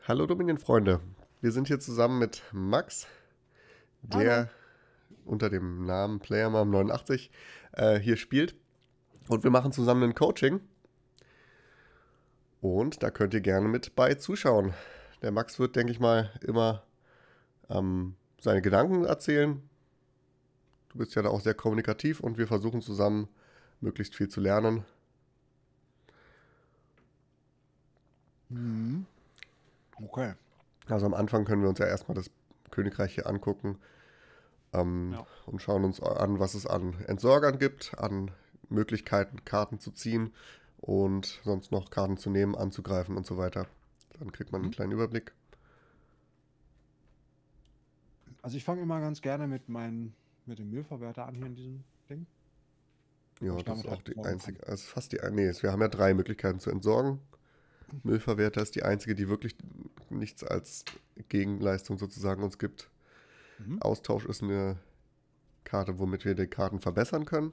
Hallo Dominion-Freunde, wir sind hier zusammen mit Max, Hallo. der unter dem Namen PlayerMom89 hier spielt. Und wir machen zusammen ein Coaching. Und da könnt ihr gerne mit bei zuschauen. Der Max wird, denke ich mal, immer seine Gedanken erzählen. Du bist ja da auch sehr kommunikativ und wir versuchen zusammen möglichst viel zu lernen. Mhm. Okay. Also am Anfang können wir uns ja erstmal das Königreich hier angucken, Ja. und schauen uns an, was es an Entsorgern gibt, an Möglichkeiten, Karten zu ziehen und sonst noch Karten zu nehmen, anzugreifen und so weiter. Dann kriegt man einen Mhm. kleinen Überblick. Also ich fange immer ganz gerne mit dem Müllverwerter an hier in diesem Ding, weil Ja, ich das ist damit auch halt die entsorgen kann. einzige, also fast die, nee, wir haben ja drei Möglichkeiten zu entsorgen. Müllverwerter ist die einzige, die wirklich nichts als Gegenleistung sozusagen uns gibt. Mhm. Austausch ist eine Karte, womit wir die Karten verbessern können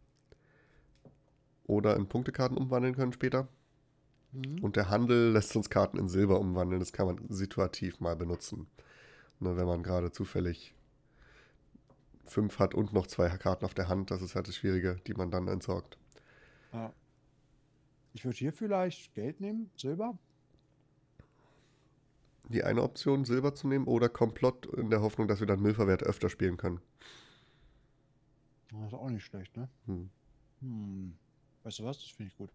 oder in Punktekarten umwandeln können später. Mhm. Und der Handel lässt uns Karten in Silber umwandeln. Das kann man situativ mal benutzen. Ne, wenn man gerade zufällig 5 hat und noch zwei Karten auf der Hand, das ist halt das Schwierige, die man dann entsorgt. Ja. Ich würde hier vielleicht Geld nehmen, Silber. Die eine Option, Silber zu nehmen oder Komplott in der Hoffnung, dass wir dann Müllverwerter öfter spielen können. Das ist auch nicht schlecht, ne? Hm. Hm. Weißt du was? Das finde ich gut.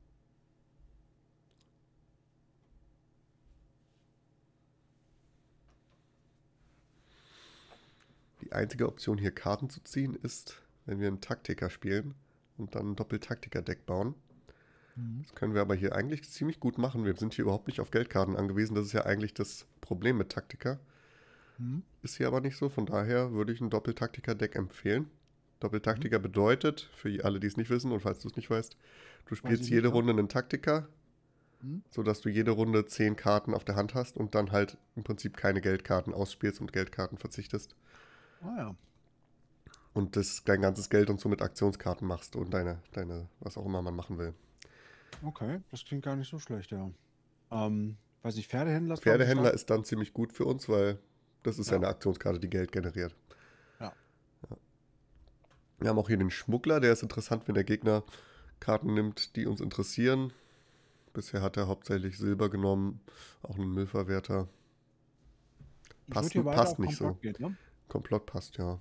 Die einzige Option hier Karten zu ziehen ist, wenn wir einen Taktiker spielen und dann ein Doppel-Taktiker-Deck bauen. Mhm. Das können wir aber hier eigentlich ziemlich gut machen. Wir sind hier überhaupt nicht auf Geldkarten angewiesen. Das ist ja eigentlich das Problem mit Taktiker. Mhm. Ist hier aber nicht so. Von daher würde ich ein Doppel-Taktiker-Deck empfehlen. Mhm. Doppeltaktiker bedeutet, für alle, die es nicht wissen und falls du es nicht weißt, du Weiß spielst ich jede nicht, ja? Runde einen Taktiker, Mhm. sodass du jede Runde 10 Karten auf der Hand hast und dann halt im Prinzip keine Geldkarten ausspielst und Geldkarten verzichtest. Ah ja. Und dein ganzes Geld und somit Aktionskarten machst und was auch immer man machen will. Okay. Das klingt gar nicht so schlecht, ja. Weiß nicht, Pferdehändler ist, glaube ich, Pferdehändler stark. ist dann ziemlich gut für uns, weil das ist ja Ja. eine Aktionskarte, die Geld generiert. Ja. Wir haben auch hier den Schmuggler, der ist interessant, wenn der Gegner Karten nimmt, die uns interessieren. Bisher hat er hauptsächlich Silber genommen, auch einen Müllverwerter. Ich würde hier weiter Passt auf nicht so. Komplott gehen, ne? Komplott passt, ja.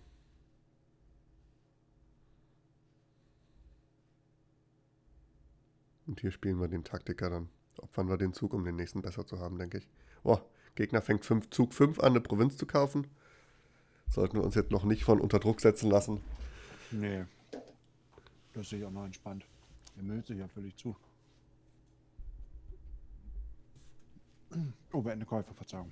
Und hier spielen wir den Taktiker dann. Opfern wir den Zug, um den nächsten besser zu haben, denke ich. Oh, Gegner fängt Zug 5 an, eine Provinz zu kaufen. Sollten wir uns jetzt noch nicht von unter Druck setzen lassen. Nee, das sehe ich auch mal entspannt. Der müllt sich ja völlig zu. Oh, beende Käufer, Verzeihung.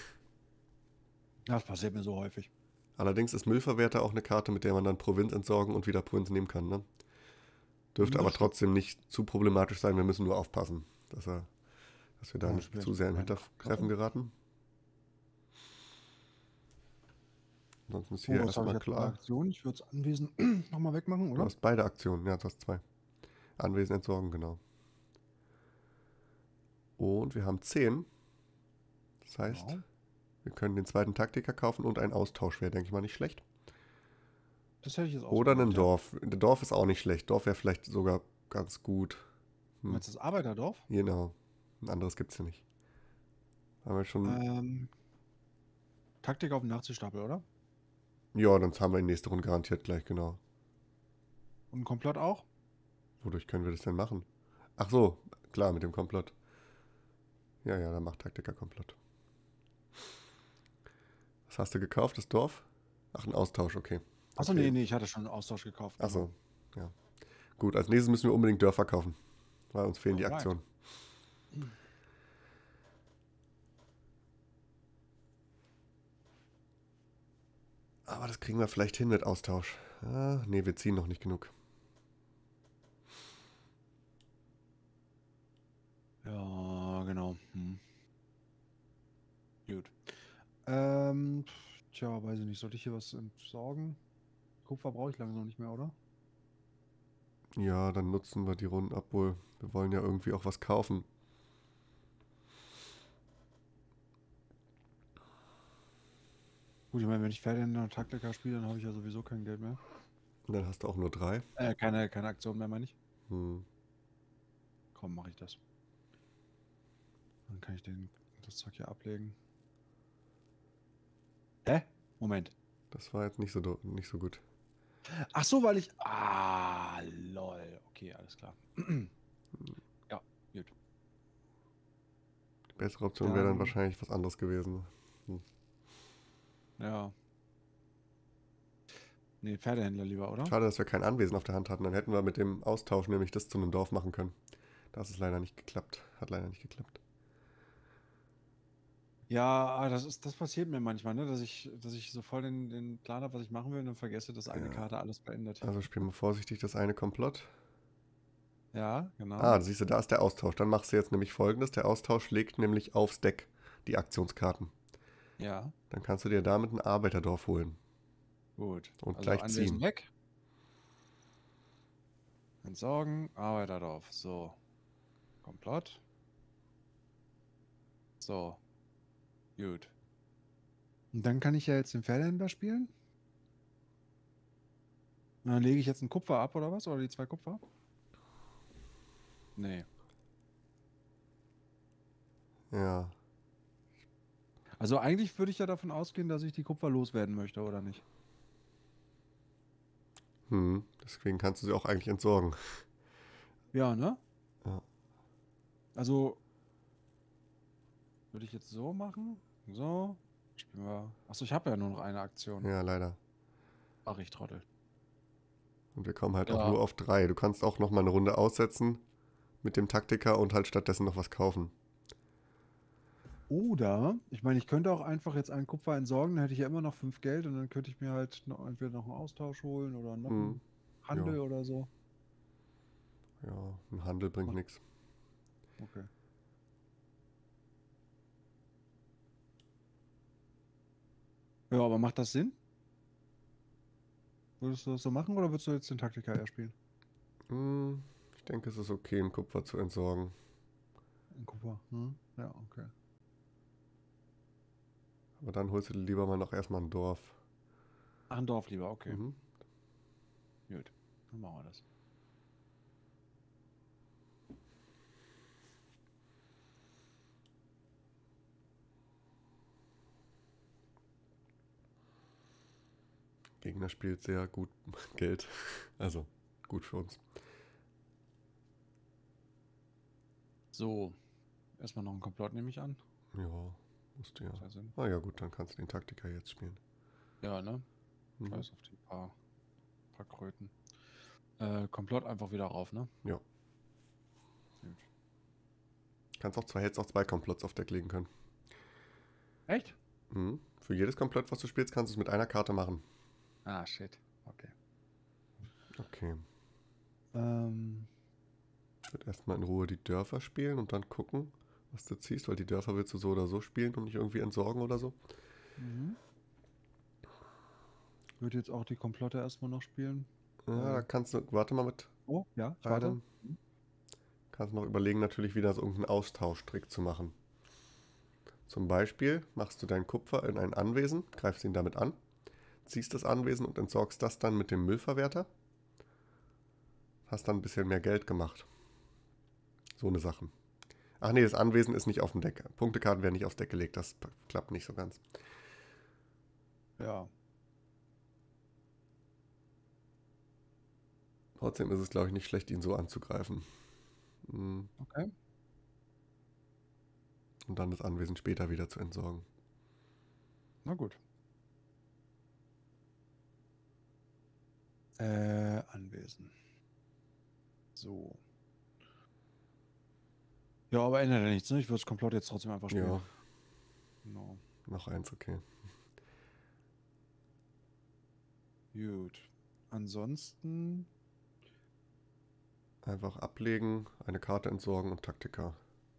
Das passiert mir so häufig. Allerdings ist Müllverwerter auch eine Karte, mit der man dann Provinz entsorgen und wieder Provinz nehmen kann. Ne? Dürfte Das aber stimmt. trotzdem nicht zu problematisch sein. Wir müssen nur aufpassen, dass wir da Ja, das nicht wäre zu jetzt sehr in meine Hintertreffen Karte. geraten. Ansonsten ist Oh, hier was habe ich erstmal jetzt für eine klar. Aktion? Ich würde das Anwesen nochmal wegmachen, Du oder? hast beide Aktionen. Ja, du hast zwei. Anwesen entsorgen, genau. Und wir haben 10. Das heißt, Genau. wir können den zweiten Taktiker kaufen und ein Austausch wäre, denke ich mal, nicht schlecht. Das hätte ich jetzt auch so Oder ein gemacht, ja. Dorf. Ein Dorf ist auch nicht schlecht. Dorf wäre vielleicht sogar ganz gut. Du Hm, meinst das Arbeiterdorf? genau. Ein anderes gibt es hier nicht. Haben wir schon. Ähm, Taktik auf dem Nachziehstapel, oder? Ja, dann haben wir die nächste Runde garantiert gleich, genau. Und ein Komplott auch? Wodurch können wir das denn machen? Ach so, klar, mit dem Komplott. Ja, ja, dann macht Taktiker Komplott. Was hast du gekauft, das Dorf? Ach, ein Austausch, okay. Achso, Okay. nee, nee, ich hatte schon einen Austausch gekauft, Ach genau. so, ja. Gut, als nächstes müssen wir unbedingt Dörfer kaufen, weil uns fehlen die Alright. Aktionen. Aber das kriegen wir vielleicht hin mit Austausch. Ah, nee, wir ziehen noch nicht genug. Ja, genau. Gut. Tja, weiß ich nicht. Sollte ich hier was entsorgen? Kupfer brauche ich langsam nicht mehr, oder? Ja, dann nutzen wir die Runden ab, wohl. Wir wollen ja irgendwie auch was kaufen. Gut, ich meine, wenn ich Pferdehändler und Taktiker spiele, dann habe ich ja sowieso kein Geld mehr. Und dann hast du auch nur 3. Keine Aktion mehr, meine ich. Hm. Komm, mache ich das. Dann kann ich das Zeug hier ablegen. Hä? Moment. Das war jetzt nicht so gut. Ach so, weil ich... Ah, lol. Okay, alles klar. Ja, gut. Die bessere Option wäre dann wahrscheinlich was anderes gewesen. Ja. Nee, Pferdehändler lieber, oder? Schade, dass wir kein Anwesen auf der Hand hatten. Dann hätten wir mit dem Austausch nämlich das zu einem Dorf machen können. Das ist leider nicht geklappt. Hat leider nicht geklappt. Ja, das passiert mir manchmal, ne? Dass ich so voll den Plan habe, was ich machen will und dann vergesse, dass eine Ja. Karte alles beendet. Also spielen wir vorsichtig das eine komplott. Ja, genau. Ah, siehst du, da ist der Austausch. Dann machst du jetzt nämlich Folgendes. Der Austausch legt nämlich aufs Deck die Aktionskarten. Ja, Dann kannst du dir damit ein Arbeiterdorf holen. gut. Und Also gleich Anwesen ziehen. weg. Entsorgen, Arbeiterdorf. So. Komplott. So. Gut. Und dann kann ich ja jetzt den Pferdehändler spielen. Und dann lege ich jetzt einen Kupfer ab, oder was? Oder die 2 Kupfer? Nee. Ja. Also eigentlich würde ich ja davon ausgehen, dass ich die Kupfer loswerden möchte, oder nicht? Deswegen kannst du sie auch eigentlich entsorgen. Ja, ne? Ja. Also würde ich jetzt so machen. So. Spielen wir. Achso, ich habe ja nur noch eine Aktion. Ja, leider. Ach, ich Trottel. Und wir kommen halt auch Ja. nur auf 3. Du kannst auch nochmal eine Runde aussetzen mit dem Taktiker und halt stattdessen noch was kaufen. Oder, ich meine, ich könnte auch einfach jetzt einen Kupfer entsorgen, dann hätte ich ja immer noch 5 Geld und dann könnte ich mir halt entweder noch einen Austausch holen oder noch einen Handel Ja. oder so. Ja, ein Handel bringt nichts. Okay. Ja, aber macht das Sinn? Würdest du das so machen oder würdest du jetzt den Taktiker eher spielen? Ich denke, es ist okay, einen Kupfer zu entsorgen. Ein Kupfer, hm? Ja, okay. Aber dann holst du dir lieber mal noch erstmal ein Dorf. Ach, ein Dorf lieber, okay. Mhm. Gut, dann machen wir das. Gegner spielt sehr gut Geld. Also gut für uns. So, erstmal noch ein Komplott nehme ich an. Ja, musst du ja. Macht ja Sinn. Ah ja gut, dann kannst du den Taktiker jetzt spielen. Ja, ne? Scheiß auf die paar Kröten. Komplott einfach wieder rauf, ne? Ja. Gut. Kannst auch hättest auch 2 Komplotts auf Deck legen können. Echt? Für jedes Komplott, was du spielst, kannst du es mit einer Karte machen. Ah, shit. Okay. Okay. Ich würde erstmal in Ruhe die Dörfer spielen und dann gucken, was du ziehst, weil die Dörfer willst du so oder so spielen und nicht irgendwie entsorgen oder so. Ich würde jetzt auch die Komplotte erstmal noch spielen. Ja, da kannst du, warte mal mit. Oh, ja, ich warte. Kannst noch überlegen, natürlich wieder so irgendeinen Austauschtrick zu machen. Zum Beispiel machst du deinen Kupfer in ein Anwesen, greifst ihn damit an, ziehst das Anwesen und entsorgst das dann mit dem Müllverwerter. Hast dann ein bisschen mehr Geld gemacht. So eine Sache. Ach nee, das Anwesen ist nicht auf dem Deck. Punktekarten werden nicht aufs Deck gelegt, das klappt nicht so ganz. Ja. Trotzdem ist es, glaube ich, nicht schlecht, ihn so anzugreifen. Okay. Und dann das Anwesen später wieder zu entsorgen. Na gut. Anwesen. So. Ja, aber ändert ja nichts, ne? Ich würde das Komplott jetzt trotzdem einfach spielen. Ja. Genau. Noch eins, okay. Gut. Ansonsten. Einfach ablegen, eine Karte entsorgen und Taktiker.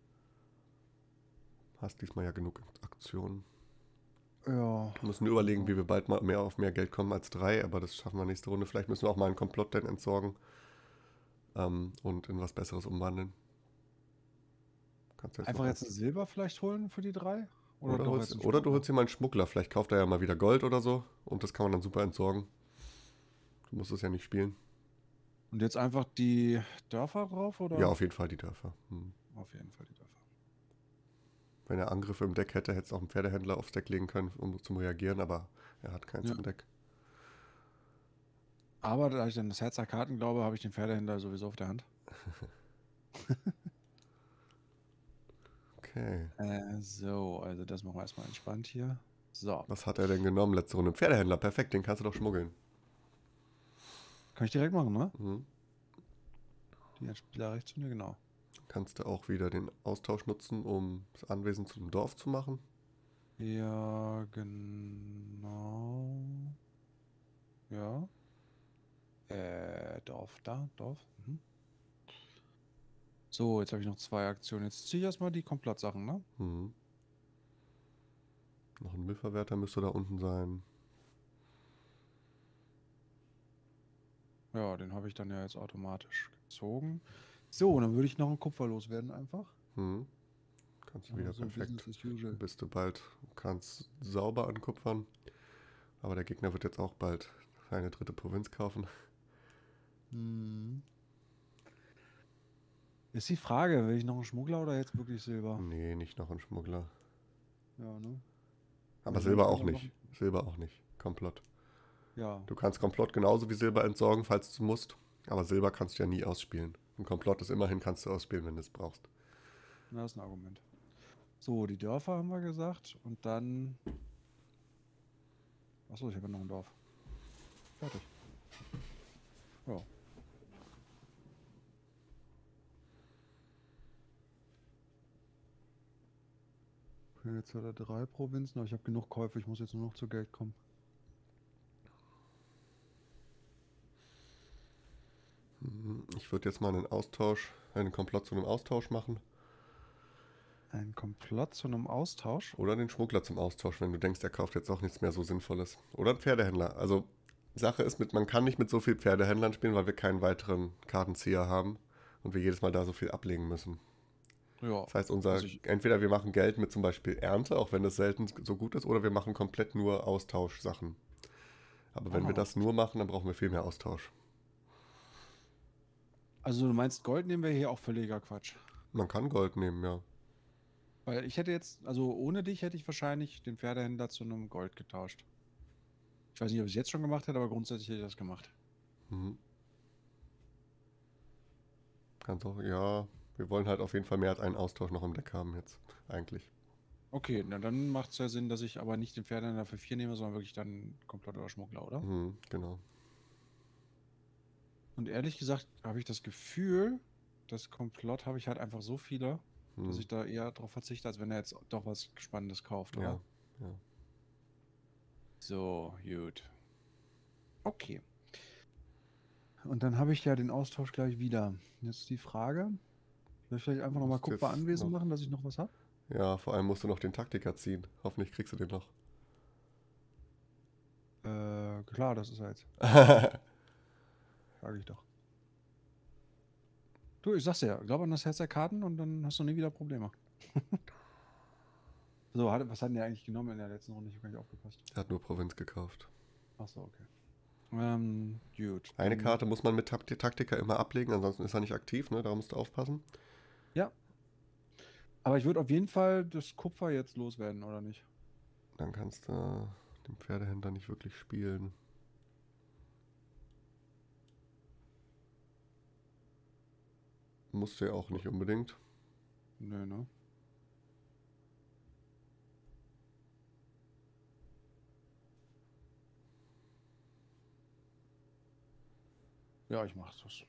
Hast diesmal ja genug Aktionen. Ja. Wir müssen überlegen, wie wir bald mal auf mehr Geld kommen als 3, aber das schaffen wir nächste Runde. Vielleicht müssen wir auch mal einen Komplott dann entsorgen und in was Besseres umwandeln. Einfach jetzt ein Silber vielleicht holen für die 3? Oder doch jetzt ein Oder du Schmuggler? holst dir mal einen Schmuggler. Vielleicht kauft er ja mal wieder Gold oder so. Und das kann man dann super entsorgen. Du musst es ja nicht spielen. Und jetzt einfach die Dörfer drauf, Ja, oder? auf jeden Fall die Dörfer. Auf jeden Fall die Dörfer. Wenn er Angriffe im Deck hätte, hätte es auch einen Pferdehändler aufs Deck legen können, um zum Reagieren. Aber er hat keins Ja. im Deck. Aber da ich dann das Herz der Karten glaube, habe ich den Pferdehändler sowieso auf der Hand. Okay. So, also das machen wir erstmal entspannt hier. So, Was hat er denn genommen letzte Runde? Pferdehändler, perfekt. Den kannst du doch schmuggeln. kann ich direkt machen, ne? Mhm. Die Spieler rechts von mir, genau. Kannst du auch wieder den Austausch nutzen, um das Anwesen zu einem Dorf zu machen? Ja, genau. Ja. Dorf, da, Dorf. Mhm. So, jetzt habe ich noch 2 Aktionen. Jetzt ziehe ich erstmal die Komplettsachen, ne? Mhm. Noch ein Müllverwerter müsste da unten sein. Ja, den habe ich dann ja jetzt automatisch gezogen. So, dann würde ich noch einen Kupfer loswerden einfach. Mhm. Kannst du Aber wieder so perfekt. Business as usual. Bist du bald, kannst sauber ankupfern. Aber der Gegner wird jetzt auch bald eine dritte Provinz kaufen. Hm. Ist die Frage, will ich noch einen Schmuggler oder jetzt wirklich Silber? Nee, nicht noch ein Schmuggler. Ja, ne? Aber Weil Silber sonst auch wäre noch. nicht. Silber auch nicht. Komplott. Ja, Du kannst Komplott genauso wie Silber entsorgen, falls du musst. Aber Silber kannst du ja nie ausspielen. Ein Komplott ist immerhin, kannst du ausspielen, wenn du es brauchst. das ist ein Argument. So, die Dörfer haben wir gesagt. Und dann. Achso, ich habe ja noch ein Dorf. Fertig. Ja. Okay, jetzt hat er 3 Provinzen, aber ich habe genug Käufe, ich muss jetzt nur noch zu Geld kommen. Ich würde jetzt mal einen Komplott zu einem Austausch machen. Ein Komplott zu einem Austausch? Oder den Schmuggler zum Austausch, wenn du denkst, er kauft jetzt auch nichts mehr so Sinnvolles. Oder ein Pferdehändler. Also, Sache ist, man kann nicht mit so vielen Pferdehändlern spielen, weil wir keinen weiteren Kartenzieher haben und wir jedes Mal da so viel ablegen müssen. Ja. Das heißt, Also ich. entweder wir machen Geld mit zum Beispiel Ernte, auch wenn das selten so gut ist, oder wir machen komplett nur Austauschsachen. Aber wenn wir Ah. das nur machen, dann brauchen wir viel mehr Austausch. Also du meinst, Gold nehmen wir hier auch völliger Quatsch. Man kann Gold nehmen, ja. Weil ich hätte jetzt, also ohne dich hätte ich wahrscheinlich den Pferdehändler zu einem Gold getauscht. Ich weiß nicht, ob ich es jetzt schon gemacht hätte, aber grundsätzlich hätte ich das gemacht. Mhm. Kannst auch, ja. Wir wollen halt auf jeden Fall mehr als einen Austausch noch im Deck haben jetzt, eigentlich. Okay, na dann macht es ja Sinn, dass ich aber nicht den Pferdehändler für 4 nehme, sondern wirklich dann komplett oder Schmuggler, oder? Mhm, genau. Und ehrlich gesagt habe ich das Gefühl, das Komplott habe ich halt einfach so viele, dass Mhm. ich da eher darauf verzichte, als wenn er jetzt doch was Spannendes kauft, Ja, oder? ja. So, gut. Okay. Und dann habe ich ja den Austausch gleich wieder. Jetzt die Frage, soll ich vielleicht einfach nochmal Musst Kupfer jetzt anwesend noch. machen, dass ich noch was habe? Ja, vor allem musst du noch den Taktiker ziehen. Hoffentlich kriegst du den noch. Klar, das ist er jetzt. Sage ich doch. Du, ich sag's dir ja, glaub an das Herz der Karten und dann hast du nie wieder Probleme. So, was hat denn der eigentlich genommen in der letzten Runde? Ich habe gar nicht aufgepasst. Er hat nur Provinz gekauft. Achso, okay. Gut. Eine Dann, Karte muss man mit Taktiker immer ablegen, ansonsten ist er nicht aktiv, ne? Da musst du aufpassen. ja. Aber ich würde auf jeden Fall das Kupfer jetzt loswerden, oder nicht? Dann kannst du den Pferdehändler nicht wirklich spielen. Musst du ja auch nicht unbedingt. Nö, ne? Ja, ich mach das.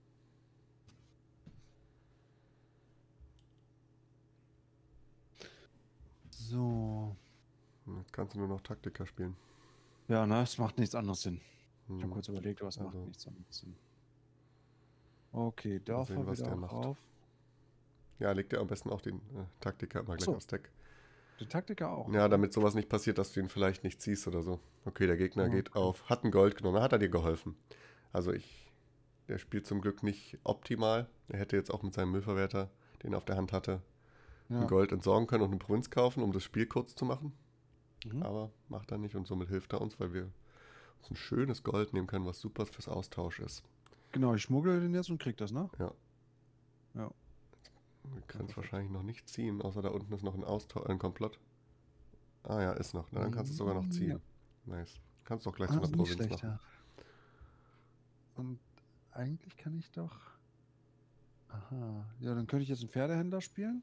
So. Jetzt kannst du nur noch Taktiker spielen. Ja, ne, es macht nichts anderes Sinn. Ich habe Hm. kurz überlegt, aber es macht Also, nichts anderes Sinn. Okay, mal sehen, Dörfer was wieder der auch macht. auf. Ja, leg dir am besten auch den Taktiker immer gleich Achso, aufs Deck. die Taktiker auch. Ja, Okay. damit sowas nicht passiert, dass du ihn vielleicht nicht ziehst oder so. Okay, der Gegner geht Okay. auf, hat ein Gold genommen, hat er dir geholfen. Also der spielt zum Glück nicht optimal. Er hätte jetzt auch mit seinem Müllverwerter, den er auf der Hand hatte, ein Ja. Gold entsorgen können und eine Provinz kaufen, um das Spiel kurz zu machen. Mhm. Aber macht er nicht und somit hilft er uns, weil wir uns ein schönes Gold nehmen können, was super fürs Austausch ist. Genau, ich schmuggle den jetzt und krieg das, ne? Ja, Ja, wir ja, können es perfekt. wahrscheinlich noch nicht ziehen, außer da unten ist noch ein Komplott. Ah ja, ist noch. Na, dann kannst du es sogar noch Ja. ziehen. Nice. Kannst doch gleich zu Ah, einer nicht Provinz schlecht, machen. ja. Und eigentlich kann ich doch. Aha. Ja, dann könnte ich jetzt einen Pferdehändler spielen.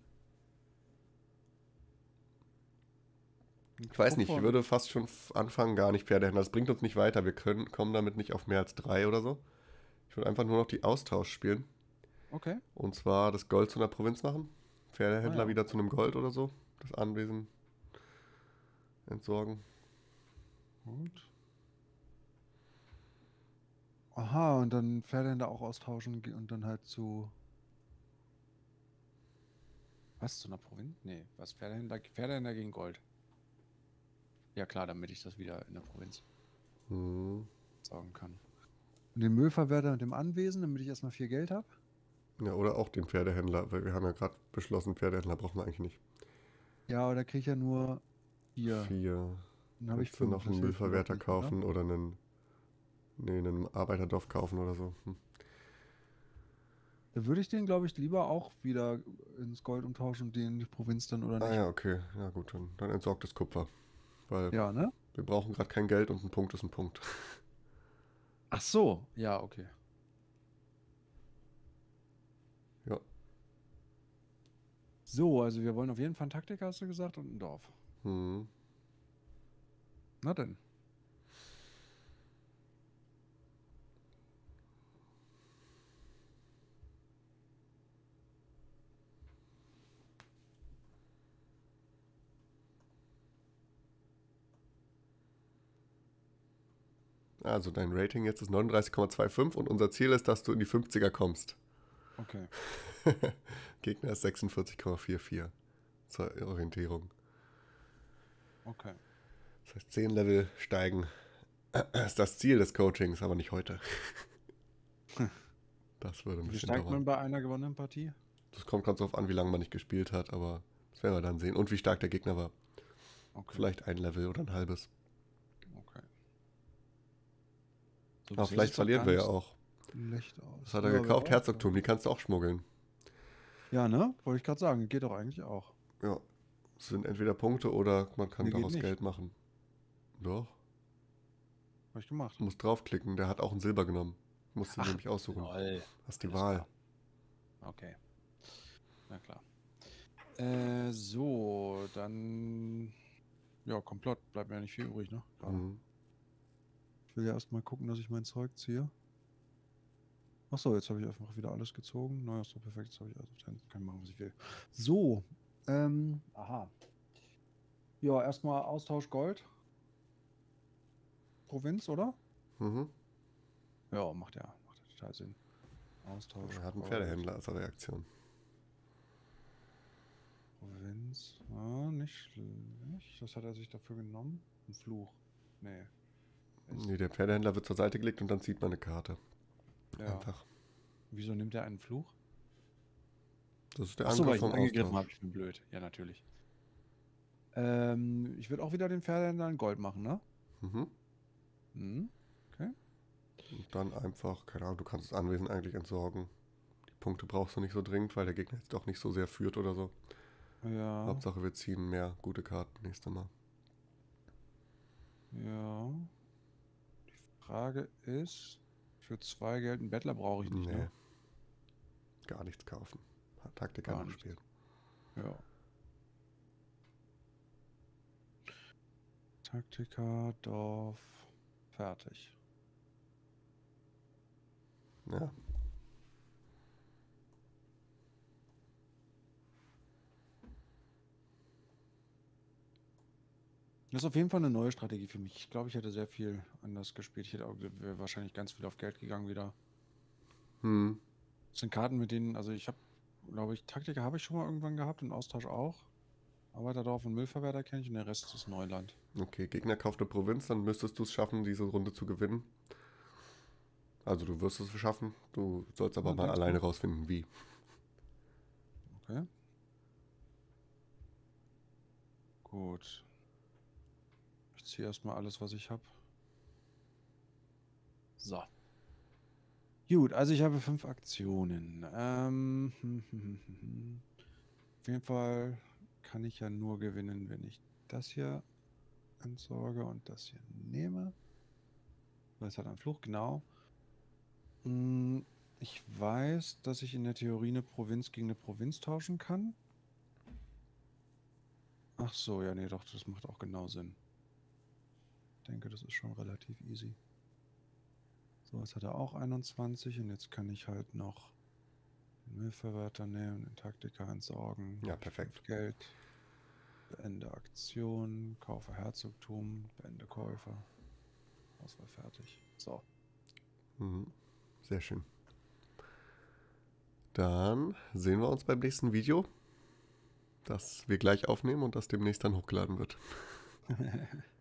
Ich weiß nicht, ich würde fast schon anfangen, gar nicht Pferdehändler. Das bringt uns nicht weiter. Wir kommen damit nicht auf mehr als 3 oder so. Ich würde einfach nur noch die Austausch spielen. Okay. Und zwar das Gold zu einer Provinz machen. Ah Pferdehändler ja. wieder zu einem Gold oder so. Das Anwesen entsorgen. Gut. Aha, und dann Pferdehändler auch austauschen und dann halt zu. Was? Zu einer Provinz? Nee, was? Pferdehändler gegen Gold. Ja, klar, damit ich das wieder in der Provinz Hm. sorgen kann. Und den Müllverwerter mit dem Anwesen, damit ich erstmal viel Geld habe. Ja, oder auch den Pferdehändler, weil wir haben ja gerade beschlossen, Pferdehändler brauchen wir eigentlich nicht. Ja, aber da kriege ich ja nur 4. 4. Dann habe ich Kannst du 5. noch Das einen hilft mir doch Müllverwerter nicht, oder? kaufen oder einen Arbeiterdorf kaufen oder so. Da würde ich den, glaube ich, lieber auch wieder ins Gold umtauschen und den in die Provinz dann oder Ah nicht. ja, okay. Ja gut, dann entsorgt das Kupfer. Weil Ja, ne? wir brauchen gerade kein Geld und ein Punkt ist ein Punkt. Ach so. Ja, okay. Ja. So, also wir wollen auf jeden Fall einen Taktiker, hast du gesagt, und ein Dorf. Hm. Na denn. Also dein Rating jetzt ist 39,25 und unser Ziel ist, dass du in die 50er kommst. Okay. Gegner ist 46,44 zur Orientierung. Okay. Das heißt, 10 Level steigen ist das Ziel des Coachings, aber nicht heute. Das würde ein Wie bisschen steigt man dauern. bei einer gewonnenen Partie? Das kommt ganz drauf an, wie lange man nicht gespielt hat, aber das werden wir dann sehen. Und wie stark der Gegner war. Okay. Vielleicht ein Level oder ein halbes. Okay. So, Aber bis jetzt vielleicht sieht's doch verlieren gar wir ja nicht auch. schlecht aus. Was hat er Ja, wer gekauft? weiß. Herzogtum, die kannst du auch schmuggeln. Ja, ne? Wollte ich gerade sagen. Geht doch eigentlich auch. Ja. Es sind entweder Punkte oder man kann Nee, geht daraus nicht. Geld machen. Doch. Habe ich gemacht. Du musst draufklicken, der hat auch ein Silber genommen. Musst du Ach, nämlich aussuchen. lol. Hast die Alles Wahl. klar. Okay. Na klar. So, dann. Ja, Komplott. Bleibt mir ja nicht viel übrig, ne? Gerade. Mhm. Ich will ja erstmal gucken, dass ich mein Zeug ziehe. Achso, jetzt habe ich einfach wieder alles gezogen. Na, ist doch perfekt. Jetzt habe ich also kann ich machen, was ich will. So. Aha. Ja, erstmal Austausch Gold. Provinz, oder? Mhm. Ja, macht ja total Sinn. Austausch Er hat einen Gold. Pferdehändler als Reaktion. Provinz. Ah, nicht schlecht. Was hat er sich dafür genommen? Ein Fluch. Nee. Nee, der Pferdehändler wird zur Seite gelegt und dann zieht man eine Karte. Ja. Einfach. Wieso nimmt er einen Fluch? Das ist der Achso, weil Angriff ich ihn vom angegriffen habe. Austausch. Ich bin blöd. Ja, natürlich. Ich würde auch wieder den Pferdehändler in Gold machen, ne? Mhm. Hm. Okay. Und dann einfach, keine Ahnung, du kannst das Anwesen eigentlich entsorgen. Die Punkte brauchst du nicht so dringend, weil der Gegner jetzt doch nicht so sehr führt oder so. Ja. Hauptsache wir ziehen mehr gute Karten nächstes Mal. Ja. Die Frage ist, für 2 Geld einen Bettler brauche ich nicht, Nee. ne? Gar nichts kaufen. Taktiker Gar noch nichts. spielen. Ja. Taktiker, Dorf, fertig. Ja. Das ist auf jeden Fall eine neue Strategie für mich. Ich glaube, ich hätte sehr viel anders gespielt. Ich hätte auch wäre wahrscheinlich ganz viel auf Geld gegangen wieder. Hm. Das sind Karten, mit denen, also ich habe, glaube ich, Taktiker habe ich schon mal irgendwann gehabt, im Austausch auch. Arbeiterdorf und Müllverwerter kenne ich und der Rest ist Neuland. Okay, Gegner kauft eine Provinz, dann müsstest du es schaffen, diese Runde zu gewinnen. Also du wirst es schaffen, du sollst aber Ja, mal denkst alleine du? rausfinden, wie. Okay. Gut. Ich ziehe erstmal alles, was ich habe. So. Gut, also ich habe 5 Aktionen. Auf jeden Fall kann ich ja nur gewinnen, wenn ich das hier entsorge und das hier nehme. Das hat einen Fluch, genau. Ich weiß, dass ich in der Theorie eine Provinz gegen eine Provinz tauschen kann. Ach so, ja, nee, doch, das macht auch genau Sinn. Ich denke, das ist schon relativ easy. So, jetzt hat er auch 21 und jetzt kann ich halt noch den Müllverwerter nehmen, den Taktiker entsorgen. Ja, perfekt. 5 Geld. Beende Aktion, kaufe Herzogtum, beende Käufer. Auswahl fertig. So. Mhm. Sehr schön. Dann sehen wir uns beim nächsten Video, das wir gleich aufnehmen und das demnächst dann hochgeladen wird.